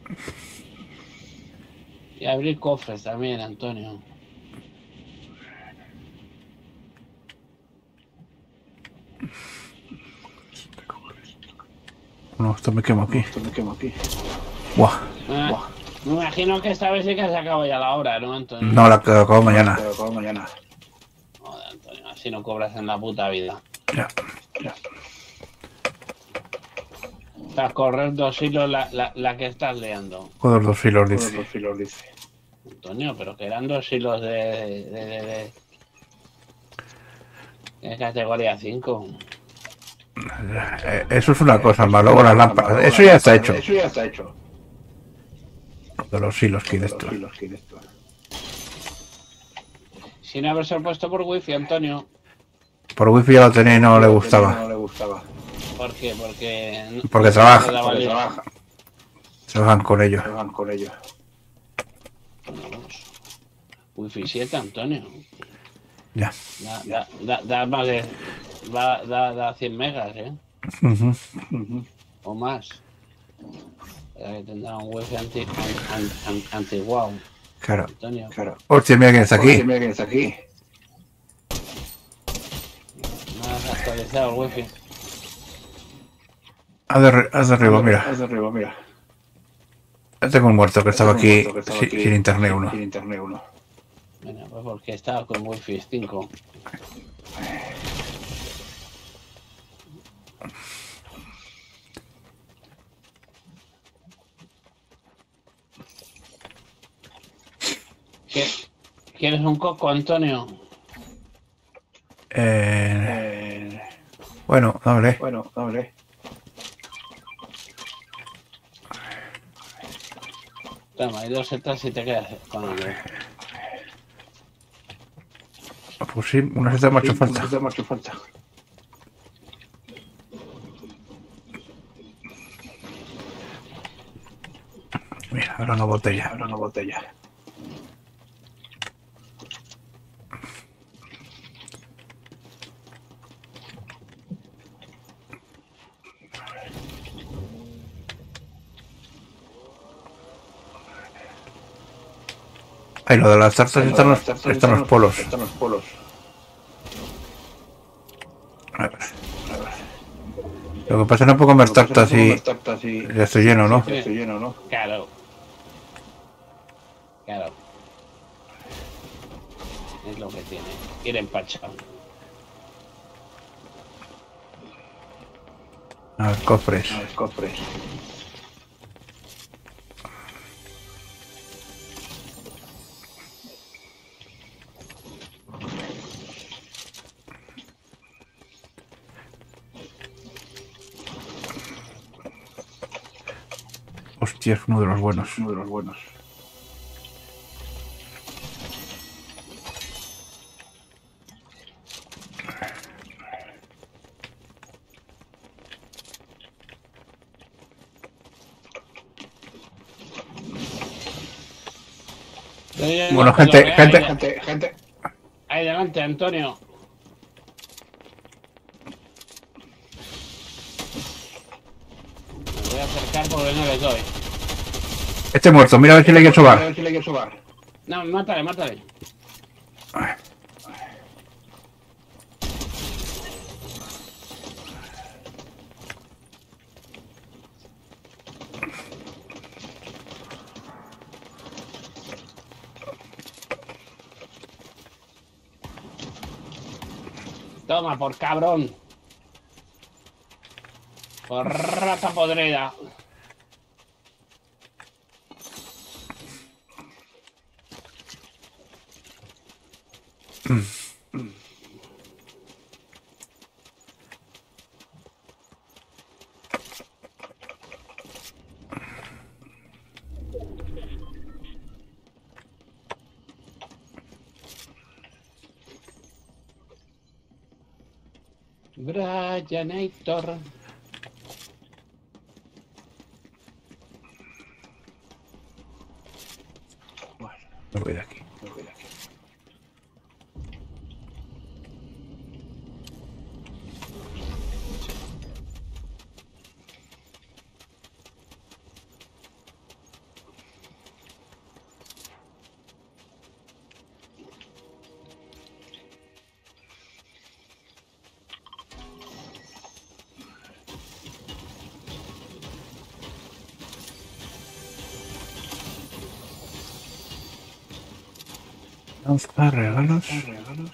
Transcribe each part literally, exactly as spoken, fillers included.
Y abrir cofres también, Antonio. No, esto me quemo aquí. No, esto me quemo aquí. Buah. Me, Buah. me imagino que esta vez sí que se acabó ya la hora, ¿no, Antonio? No, la que acabo mañana. Pero acabo mañana. Joder, Antonio, así no cobras en la puta vida. Ya. Ya. Para correr dos hilos la, la, la que estás liando. Joder, dos filos, Todos dice. los filos, dice. Antonio, pero que eran dos hilos de... de, de, de, de categoría cinco. Eh, Eso es una cosa más. Luego las lámparas. Eso ya está hecho. Eso ya está hecho. De los hilos que hay de Los esto. filos que hay de esto. Sin haberse puesto por wifi, Antonio. Por wifi ya lo tenía y no le gustaba. No le gustaba. ¿Por qué? Porque... Porque trabaja. Porque trabaja. Trabajan con ellos. Trabajan con ellos. Wifi siete, Antonio. Ya. Da, da, da, da más de... Da, da, da cien megas, ¿eh? Uh-huh. Uh-huh. O más. Eh, tendrá un wifi anti, an, an, antiguo. Claro. Antonio. Claro. Hostia, mira quién está aquí. Hostia, mira quién está aquí. No has actualizado el wifi. Haz de, haz de arriba, mira. Haz de arriba, mira. Ya tengo un muerto que estaba aquí, que estaba sin, aquí sin internet uno. Sin internet uno. Bueno, pues porque estaba con wifi cinco. ¿Quieres un coco, Antonio? Eh, Eh, bueno, dámele. bueno, dámele. Toma, hay dos setas y te quedas con el... Pues sí, una seta me ha hecho Sí, falta. una seta me ha hecho falta. Mira, ahora una botella. Ahora una botella. Ay, lo de las tartas Ay, están, no, los, las tartas están los polos. Están los polos. A ver. Lo que pasa es que no puedo comer tartas y... tartas y... Ya estoy lleno, ¿no? Ya estoy lleno, ¿no? Claro. Claro. Es lo que tiene. Ir empachado. A ver, cofres. A ver, cofres. Hostia, es uno de los buenos. Uno de los buenos. Bueno, gente, gente, gente, gente. Ahí delante, Antonio. Me voy a acercar porque no les doy. Este muerto, mira a ver si le quiero A sobar. ver si le quiero sobar. No, mátale, mátale. Toma, por cabrón. Por rata podrida. Brianator. Bueno, me voy de aquí. Me voy de aquí. Lanza regalos. regalos.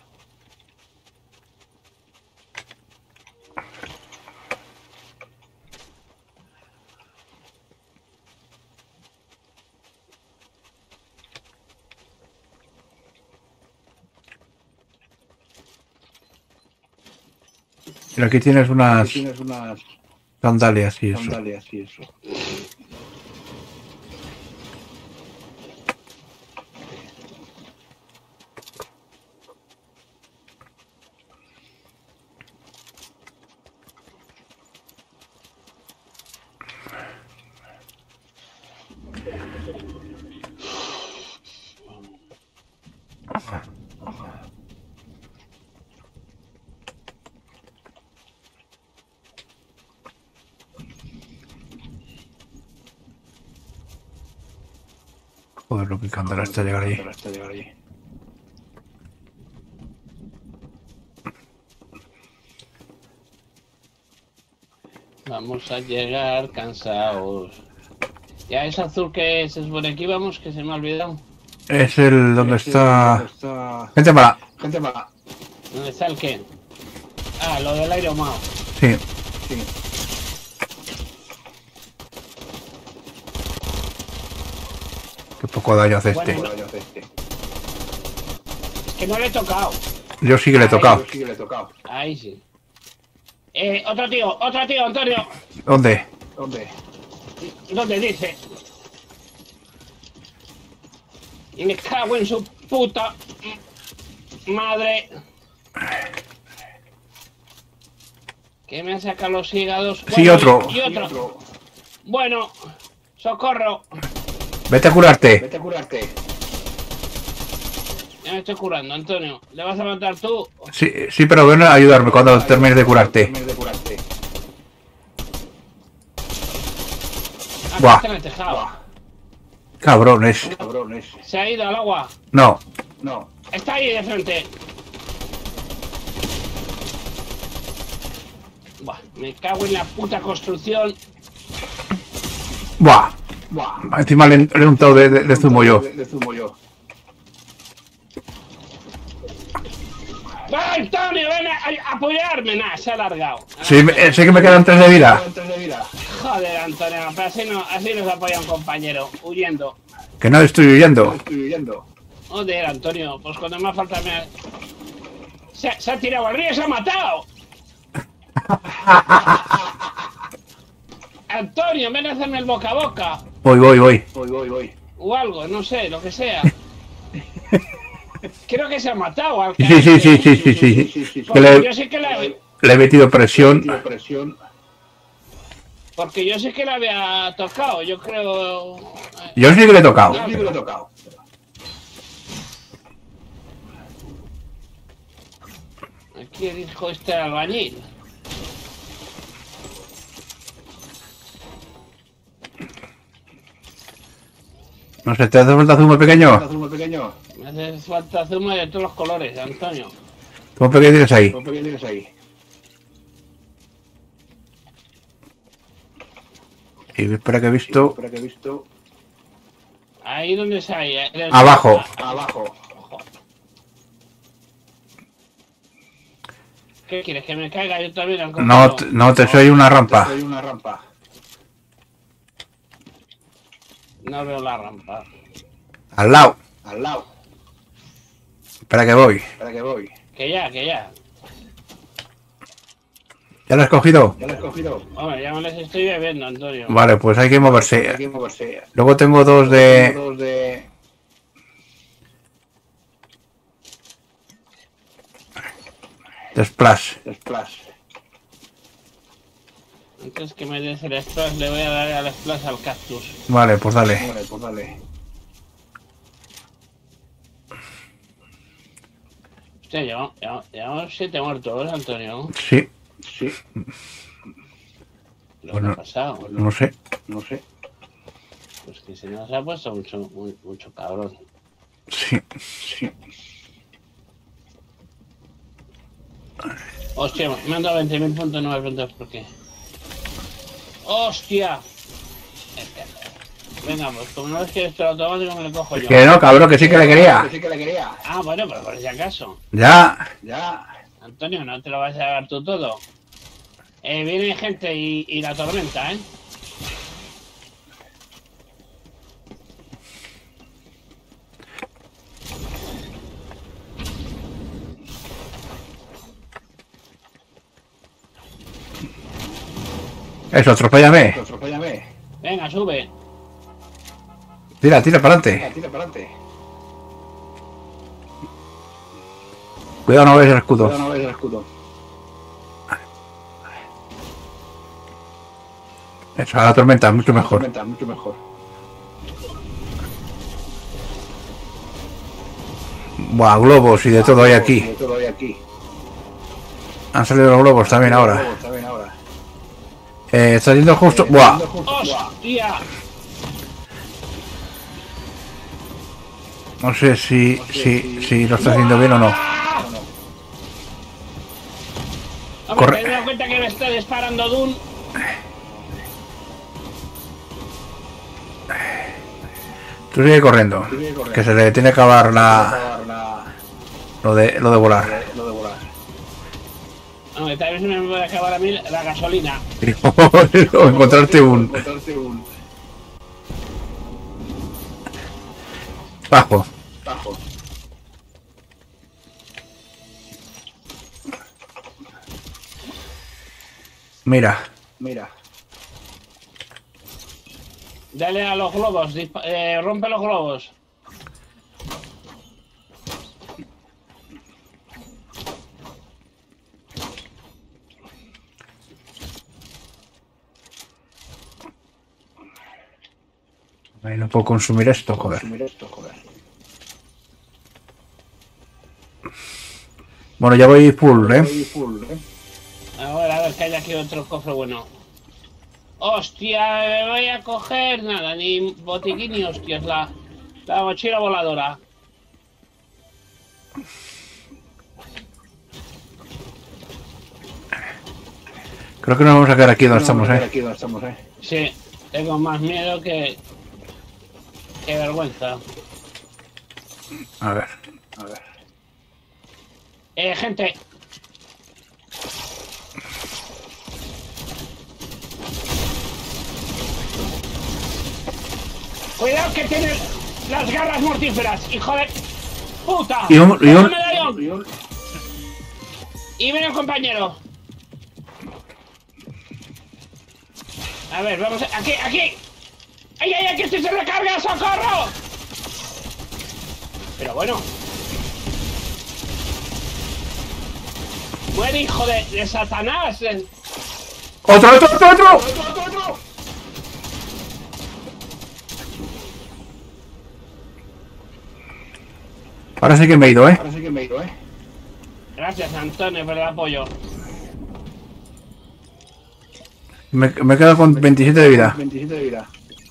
Y aquí tienes unas Tienes unas sandalias y eso. sandalias y eso. Joder, lo que cantará hasta llegar ahí. Hasta llegar allí. Vamos a llegar cansados. Ya es azul que se supone que íbamos, que se me ha olvidado. Es el donde Ese está... donde está... Gente mala. Gente mala. ¿Dónde está el qué? Ah, lo del aire ahumado. Sí. Sí. Qué poco daño hace este. Bueno, Rayos de este. Es que no le he tocado. Yo sí que le he Ahí, tocado. Yo sí que le he tocado. Ahí sí. Eh, otro tío, otro tío, Antonio. ¿Dónde? ¿Dónde? ¿Dónde dice? Y me cago en su puta madre. Que me ha sacado los hígados. Sí, Bueno, otro. Y, y otro. Y otro. Bueno, socorro. Vete a curarte. Vete a curarte. Ya me estoy curando, Antonio. ¿Le vas a matar tú? Sí, sí, pero ven a ayudarme cuando termines de curarte. Termines de curarte. Ah, Buah. está en el tejado. Buah. Cabrones. Cabrones. Se ha ido al agua. No. No. Está ahí de frente. Buah, me cago en la puta construcción. Buah. Buah. Encima le, le he untado de, de, de zumo yo. De, de zumo yo. ¡Va, Antonio! ¡Ven a, a apoyarme! Nah, se ha alargado. Sí, me- sé que me quedan tres de vida. Antes de vida. Joder, Antonio, pero así, no, así nos apoya un compañero, huyendo. Que no estoy huyendo. Estoy huyendo. Joder, Antonio, pues cuando me falta me ha... Se, se ha tirado al río y se ha matado. Antonio, ven a hacerme el boca a boca. Voy, voy, voy. Voy, voy, voy. O algo, no sé, lo que sea. Creo que se ha matado al Sí, sí, sí, sí, sí, sí, sí. Sí, sí, sí. Que Porque le, yo sí que la... le he metido presión. Tiene presión. Porque yo sí que la había tocado, yo creo... Yo sí que le he tocado. Yo sí que lo he tocado. Aquí dijo este albañil. No sé, ¿te hace falta zumo pequeño? ¿Estás muy pequeño? Me hace falta zumo de todos los colores, Antonio. ¿Zumo pequeño tienes ahí? ¿Cómo pequeño tienes ahí? Y espera que he visto... Espera que he visto. Ahí donde se hay. en el- Abajo. Abajo. ¿Qué quieres? ¿Que me caiga yo también? al No, compañero? te- no, te soy una rampa. Hay una rampa. No veo la rampa. Al lado. Al lado. Espera que voy. Espera que voy. Que ya, que ya. ¿Ya lo has cogido? ¿Ya lo has cogido? Hombre, ya me les estoy bebiendo, Antonio. Vale, pues hay que Hay moverse. que moverse. Luego tengo dos de... Tengo dos de... de splash. de splash. Antes que me des el splash, le voy a dar al splash al cactus. Vale, pues dale. Vale, pues dale. Hostia, llevamos, llevamos, llevamos siete muertos, Antonio. Sí, Sí, Lo Bueno. que ha pasado. no sé. no sé. Pues que se nos ha puesto mucho, muy- mucho cabrón. Sí. Sí. Hostia, me han dado veinte mil puntos, no me preguntas por qué. ¡Hostia! Venga, pues como no es que esto automático me lo cojo yo. Que no, cabrón, que sí que le quería. Que sí que le quería. Ah, bueno, pero por si acaso. Ya. Ya. Antonio, no te lo vas a dar tú todo. Eh, viene gente y, y la tormenta, ¿eh? Eso, atropéllame. Atropéllame. Venga, sube. Tira, tira para Tira, adelante. tira para adelante. Cuidado, no veas el escudo. Cuidado, no ves el escudo. Eso, a la tormenta, mucho mejor. Tormenta, mucho mejor. Buah, globos y de todo hay aquí. De todo hay aquí. Han salido los globos también ahora. Está bien ahora. Eh, está yendo justo. Buah. ¡Hostia! No sé si, si, si lo está haciendo bien o no. Hombre, Corre. te he dado cuenta que me está disparando Dun. Tú sigue corriendo. Que se le tiene que acabar la, Acabar la- lo de lo de volar. Lo de volar. Hombre, tal vez me puede acabar a mí la gasolina. O encontrarte un Encontrarte un bajo. bajo. Mira. Mira. Dale a los globos, dispa- eh, rompe los globos. Ay, no puedo consumir esto, joder. Consumir esto, joder. Bueno, ya voy full, ¿eh? Voy full, ¿eh? A ver, a ver, que hay aquí otro cofre bueno. Hostia, me voy a coger nada, ni botiquín ni hostias, la, la mochila voladora. Creo que nos vamos a quedar aquí donde estamos, ¿eh? Aquí donde estamos, ¿eh? Sí, tengo más miedo que... que vergüenza. A ver. A ver. Eh, gente. Cuidado que tiene las garras mortíferas, hijo de puta. Y un- y un- ¡Toma medallón! Y viene un compañero. A ver, vamos a... aquí, aquí. ¡Ay, ay, ay, que estoy se recarga! ¡Socorro! Pero bueno. Muere, hijo de, de Satanás. eh. ¡Otro, otro, otro, otro! ¡Otro, otro, otro! Ahora sí que me he ido, ¿eh? Ahora sí que me he ido, ¿eh? Gracias, Antonio, por el apoyo. Me, me he quedado con veintisiete de vida. veintisiete de vida.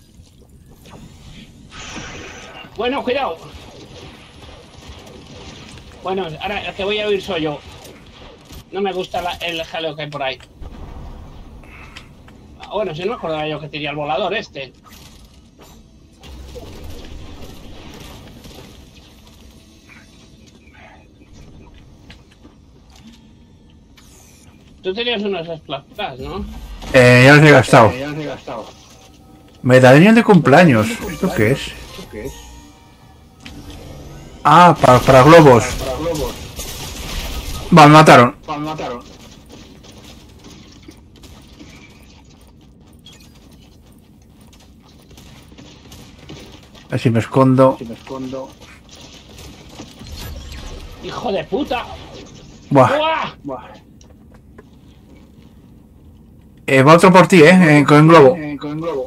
Bueno, cuidado. Bueno, ahora el que voy a huir soy yo. No me gusta la- el jaleo que hay por ahí. Ah, bueno, si no me acordaba yo que tenía el volador este. Tú tenías unos splash, ¿no? Eh, ya los he gastado. Eh, ya los he gastado. Medallón de cumpleaños. ¿Esto qué es? ¿Esto qué es? Ah, para, para globos. Para globos. Va, me mataron. Pa, me mataron. Así me escondo. Si me escondo. ¡Hijo de puta! Buah. ¡Buah! Buah. Eh, va otro por ti, ¿eh? Eh, con globo. Eh, con globo.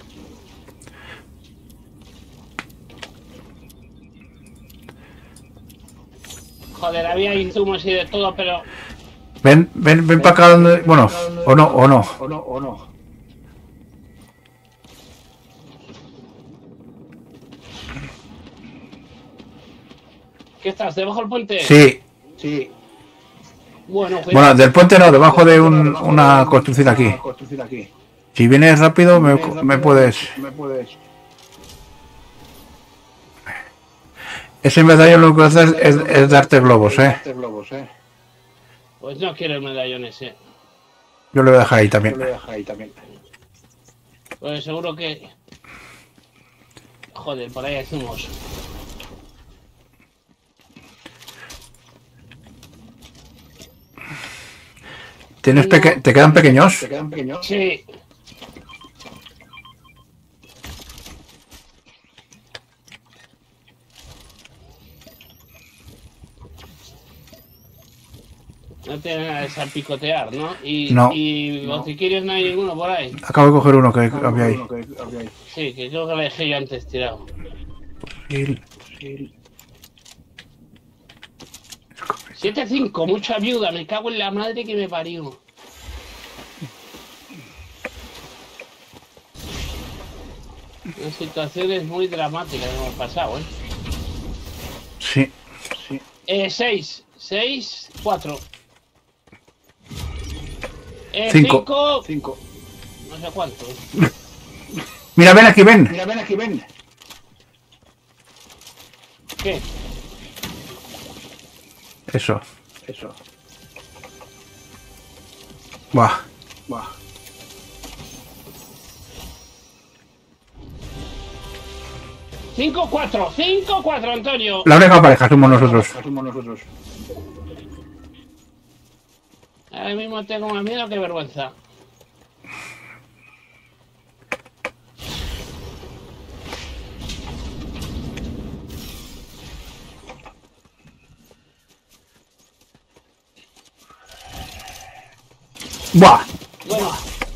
Joder, había insumos y de todo, pero... Ven, ven, ven para acá donde... Bueno, o no, o no. O no, o no. ¿Qué estás? ¿Debajo del puente? Sí. Sí. Bueno, cuidado. Bueno, del puente no, debajo de un- una construcción aquí. Una construcción aquí. Si vienes rápido me, me puedes... Me puedes... Ese medallón lo que hace es, es, es darte globos, eh. Darte globos, eh. Pues no quiero el medallón ese. Yo lo voy a dejar ahí Yo también. lo voy a dejar ahí también. Pues seguro que... Joder, por ahí hacemos. ¿Tienes peque ¿Te quedan pequeños? ¿Te quedan pequeños? Sí. No tiene nada de salpicotear, ¿no? Y, No. y No. botiquines no hay ninguno por ahí. Acabo de coger uno que había ahí. Uno que había ahí. Sí, que creo que lo dejé yo antes tirado. Y- Sí. siete cinco, mucha viuda, me cago en la madre que me parió. Una situación es muy dramática que hemos pasado, ¿eh? Sí. Sí. Eh, seis, seis, cuatro. Eh, Cinco. cinco, Cinco. no sé cuánto. Mira, ven aquí, ven. Mira, ven aquí, ven. ¿Qué? Eso. Eso. Buah. Buah. cinco, cuatro, cinco, cuatro, Antonio. La única pareja somos nosotros. Somos nosotros. Ahora mismo tengo más miedo que vergüenza. Buah. Bueno,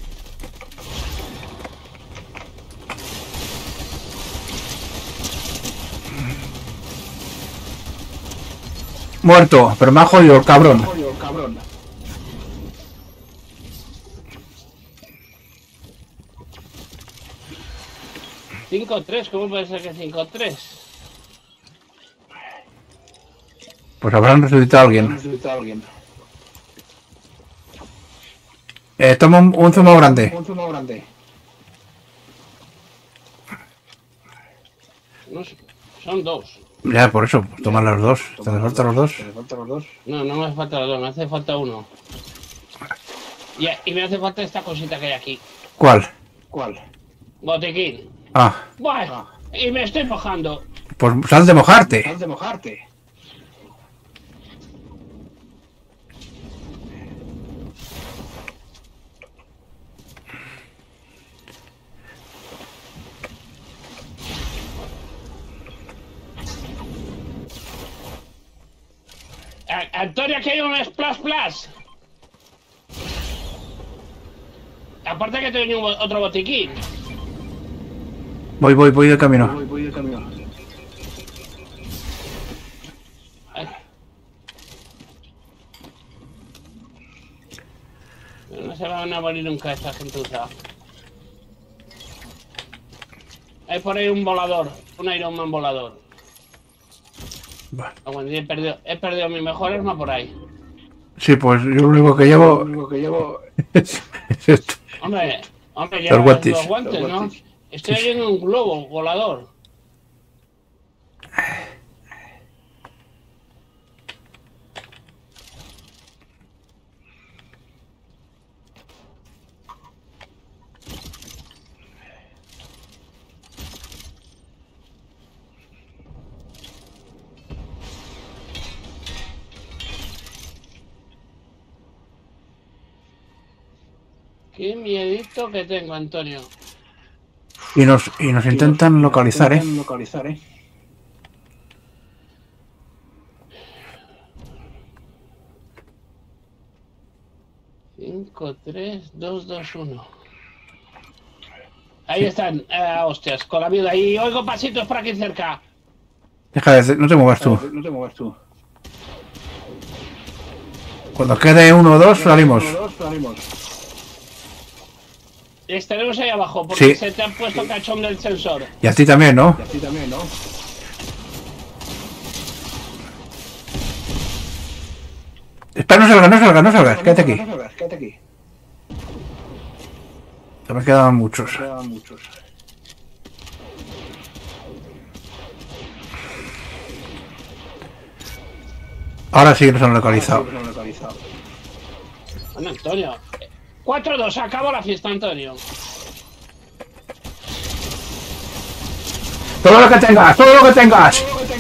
Muerto, pero me ha jodido el cabrón. Oye, cabrón. cinco, tres, ¿cómo puede ser que cinco, tres? Pues habrán resucitado a alguien. Necesita a alguien. Eh, toma un, un zumo grande. Un zumo grande. No sé, son dos. Ya, por eso, pues toma los dos. ¿Te hace falta los dos? ¿Te faltan los dos? No, no me hace falta los dos, me hace falta uno. Y, y me hace falta esta cosita que hay aquí. ¿Cuál? ¿Cuál? Botiquín. Ah, Buah, y me estoy mojando. pues sal de mojarte. Has de mojarte. A- Antonio, aquí hay un splash splash. Aparte que tengo un bo- otro botiquín. Voy, voy, voy de camino. Voy, voy de camino. Ay. Pero no se van a morir nunca esta gentuza. Hay por ahí un volador, un Iron Man volador. Vale. Ah, bueno, he perdido, he perdido mi mejor arma por ahí. Sí, pues yo lo único que Lo llevo único que llevo es, es esto. Hombre, hombre, Los llevas guantes. los guantes, Los ¿no? guantes. Estoy Sí, sí. oyendo un globo volador. Qué miedito que tengo, Antonio. Y nos, y nos intentan localizar, ¿eh? Intentan localizar, ¿eh? cinco, tres, dos, dos, uno. Ahí están, eh, hostias, con la viuda. Y oigo pasitos por aquí cerca. Deja de... No te muevas tú. No te muevas tú. Cuando quede uno o dos, salimos. Uno, dos, salimos. Estaremos ahí abajo porque Sí. se te ha puesto cachón del sensor. Y a ti también, ¿no? Y a ti también, ¿no? Espera, no salgas, no salgas, no salgas. Quédate aquí. No salgas, quédate aquí. Ya me quedaban muchos. Quedan muchos. Ahora sí nos han localizado. Bueno, Antonio. cuatro dos, acabó la fiesta, Antonio. Todo lo que tengas, todo lo que tengas.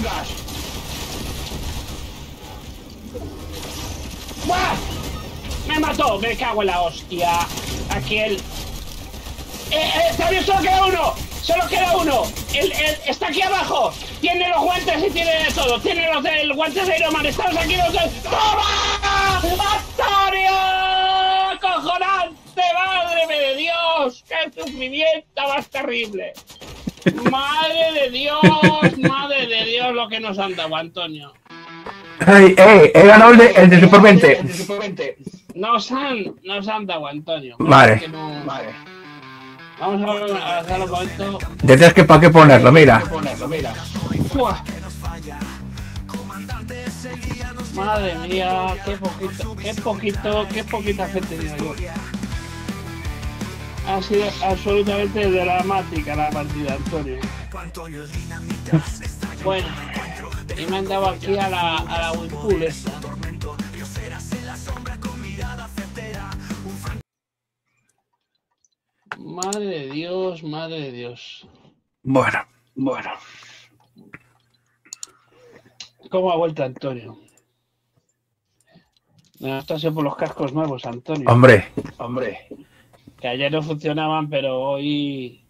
¡Buah! Me mató, me cago en la hostia. Aquí el... Eh, eh, también solo queda uno. Solo queda uno. El, el, está aquí abajo. Tiene los guantes y tiene de todo. Tiene los del guantes de Iron Man. Estamos aquí los del... ¡Toma! ¡Antonio! ¡Cojonante! ¡Madre de Dios! ¡Qué sufrimiento más terrible! ¡Madre de Dios! ¡Madre de Dios lo que nos han dado, Antonio! ¡Ey, ey! He ganado el de, el de Super veinte. Nos han, nos han dado, Antonio. Vale. No... Vale. Vamos a ver, a hacer un momento. Detrás que para qué ponerlo, mira. ¡Fua! Madre mía, qué poquito, qué poquito, qué poquita gente tiene yo. Ha sido absolutamente dramática la partida, Antonio. Bueno, y me han dado aquí a la, a la Whirlpool esta. Madre de Dios, madre de Dios. Bueno, Bueno. ¿Cómo ha vuelto Antonio? No, esto ha sido por los cascos nuevos, Antonio. hombre. Hombre. Que ayer no funcionaban, pero hoy